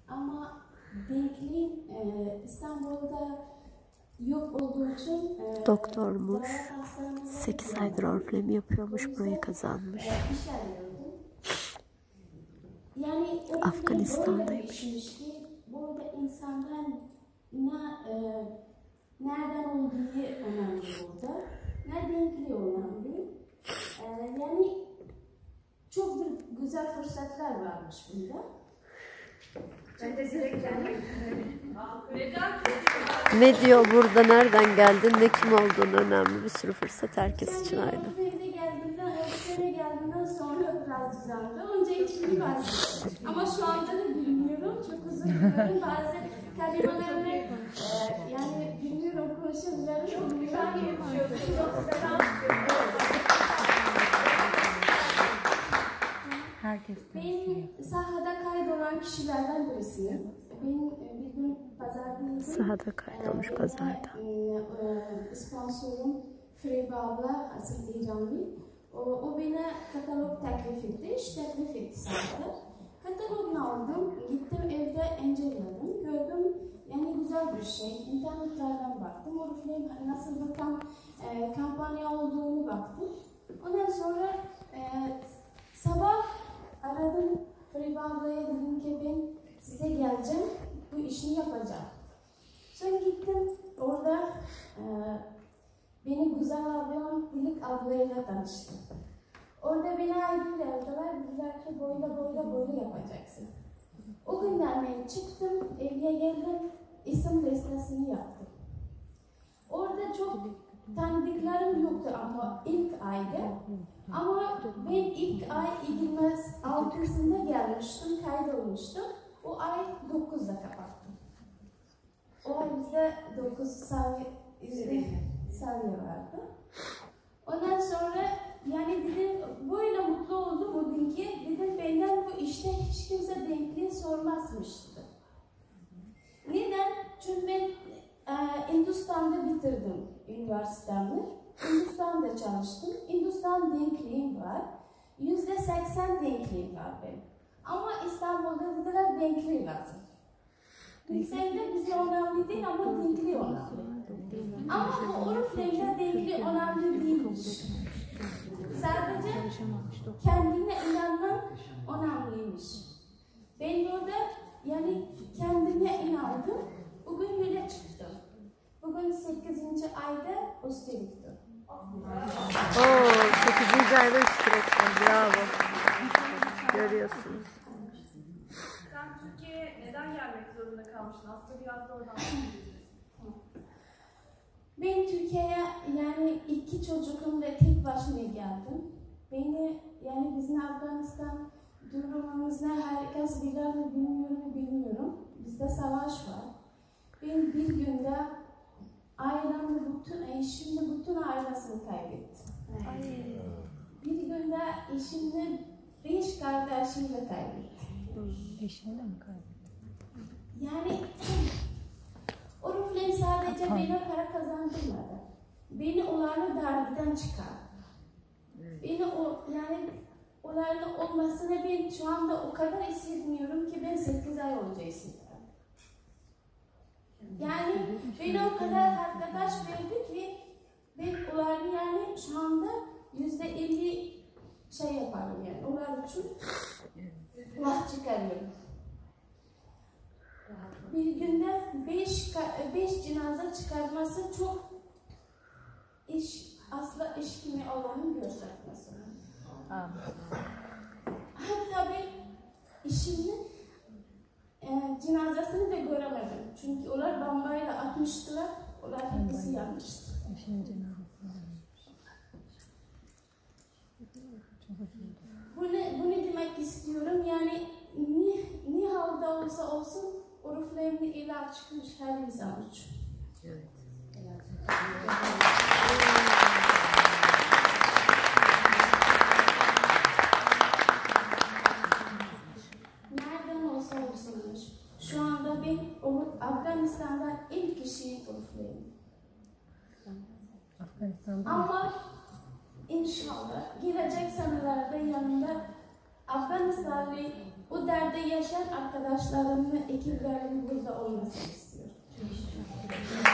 Ama denkliğin İstanbul'da yok olduğu için doktormuş. 8 aydır oriflem yapıyormuş. Burayı kazanmış. İş arıyordum. Yani Afganistan'daymış. Burada insandan nereden olduğu önemli burada. Ne denkliği önemli. Yani çok güzel fırsatlar varmış bunda. Ne diyor burada, nereden geldin, ne kim olduğunu önemli, bir sürü fırsat herkes için aynı. Öğretmene geldiğinden sonra biraz düzeldi. Önce hiç bilmezdim. Ama şu anda da bilmiyorum. Çok uzun biliyorum. Bazı kelimelerle yani bilmiyorum, konuşamıyorum. Çok güzel yapıyorsun. Çok selam. Ben sahada kaydolan kişilerden birisiyim. Ben bir gün pazardaydım. Sahada kaydolmuş pazarda. Sponsorum Freyba abla, asıl İranlı. O bana katalog teklif etti, iş teklif etti sahada. Katalogunu aldım, gittim evde inceledim, gördüm yani güzel bir şey. İnternetlerden baktım, oriflem nasıl bir kampanya olduğunu baktım. Ondan sonra sabah aradım Freyba ablaya, dedim ki ben size geleceğim, bu işini yapacağım. Sonra gittim, orada beni güzel ablam Dilek ablayla tanıştım. Orada beni aydın verdiler, dediler ki böyle yapacaksın. O günden ben çıktım, evye geldim, isim listesini yaptım. Orada çok tanıdıklarım yoktu ama ilk ayda. Ama ben ilk ay 26'sında gelmiştim, kaydolmuştum. O ay 9'da kapattım. O ay bizde 9 saniye vardı. Ondan sonra yani dedim böyle mutlu oldum o gün ki dedim benden bu işte hiç kimse denkliği sormazmıştı. Neden? Çünkü ben Hindistan'da bitirdim üniversitemi. Hindistan'da çalıştım. Hindistan denkliğim var. %80 denkliğim var benim. Ama İstanbul'da dediler denkliği lazım. Bilsem bize önemli değil ama denkliği önemli. Ama bu oriflemde denkliği önemli değilmiş. Sadece kendine inanman önemliymiş. Ben burada yani kendime inandım. Bugün yola çıktım. Bugün 8. ayda üsteliktim. Oo, 8. ayda üsteliktim. Bravo. Görüyorsunuz. Sen Türkiye'ye neden gelmek zorunda kalmıştın? Aslında biraz da oradan bahsedebiliriz. Ben Türkiye'ye yani 2 çocuğumla tek başıma geldim. Beni yani bizim Afganistan durumumuzda herkes bilir mi bilmiyorum. Bizde savaş var. Ben bir günde ailemle eşimle bütün ailesini kaybettim. Bir günde eşimle 5 kardeşimle kaybettim. Eşinle mi kaybettin? Yani oriflem sadece bana para kazandırmadı. Beni onlarla derdiden çıkardı. Beni yani onlarla olmasına ben şu anda o kadar hissetmiyorum ki ben 8 ay olacak hissediyorum. Yani beni o kadar arkadaş verdi ki ben onlarla yani şu anda %50 şey yaparım yani onlar için vakit çıkarıyorum. Bir günde 5 cenaze çıkarması çok asla iş gibi olanı göstermesi. Hatta ben işimin cenazesini de göremedim. Çünkü onlar bombayla atmıştılar, onlar hepsi yanmıştı. Bunu demek istiyorum yani ne halde olsa olsun oriflemli ilaç çıkmış her insan için. Evet. Nereden olsa olsunmuş. Şu anda ben Afganistan'dan ilk kişiyim oriflemli. Ama inşallah gelecek senelerde yanında Afganistanlı O derde yaşayan arkadaşlarımın, ekiplerimin burada olmasını istiyorum.